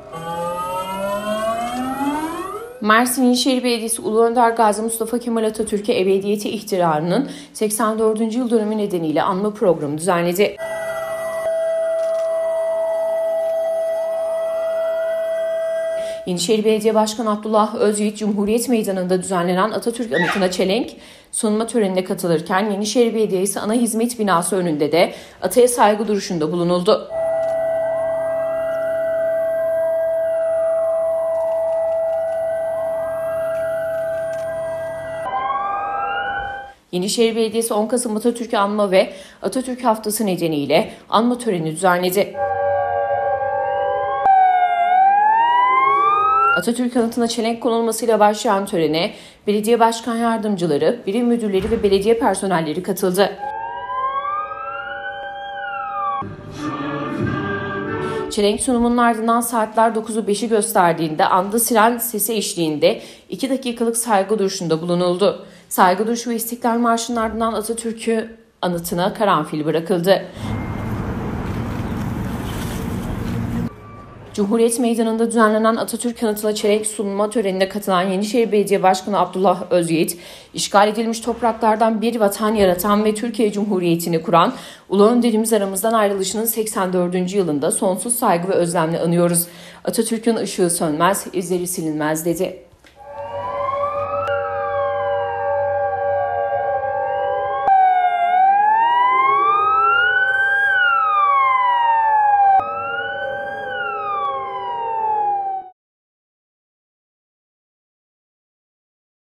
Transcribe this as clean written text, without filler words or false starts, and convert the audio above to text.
Mersin Yenişehir Belediyesi Ulu Önder Gazi Mustafa Kemal Atatürk'e ebediyete ihtirarının 84. yıl dönümü nedeniyle anma programı düzenledi. Yenişehir Belediye Başkanı Abdullah Özyiğit, Cumhuriyet Meydanı'nda düzenlenen Atatürk anıtına çelenk sunma törenine katılırken Yenişehir Belediyesi ana hizmet binası önünde de ataya saygı duruşunda bulunuldu. Yenişehir Belediyesi 10 Kasım Atatürk'ü anma ve Atatürk Haftası nedeniyle anma töreni düzenledi. Atatürk anıtına çelenk konulmasıyla başlayan törene belediye başkan yardımcıları, birim müdürleri ve belediye personelleri katıldı. Çelenk sunumunun ardından saatler 9'u 5'i gösterdiğinde anda siren sesi eşliğinde 2 dakikalık saygı duruşunda bulunuldu. Saygı duruşu ve İstiklal Marşı'nın ardından Atatürk'ü anıtına karanfil bırakıldı. Cumhuriyet Meydanı'nda düzenlenen Atatürk anıtına çelenk sunma törenine katılan Yenişehir Belediye Başkanı Abdullah Özyiğit, işgal edilmiş topraklardan bir vatan yaratan ve Türkiye Cumhuriyeti'ni kuran Ulu Önderimiz aramızdan ayrılışının 84. yılında sonsuz saygı ve özlemle anıyoruz. Atatürk'ün ışığı sönmez, izleri silinmez dedi.